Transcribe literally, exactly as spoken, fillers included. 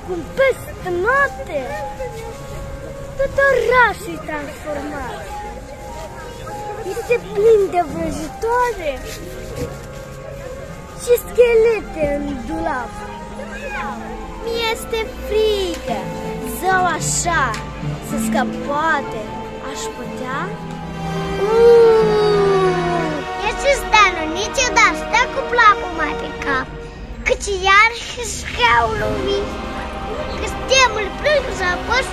cum peste noapte tot orașul e transformat. Este plin de vrăjitoare și schelete în dulap. Mi-este frică, zău așa, să scap poate, aș putea? Uuuu, ești stană, niciodată, stă cu placul mai pe cap, căci iarăși scaul lumii, că stemul plâng să apăs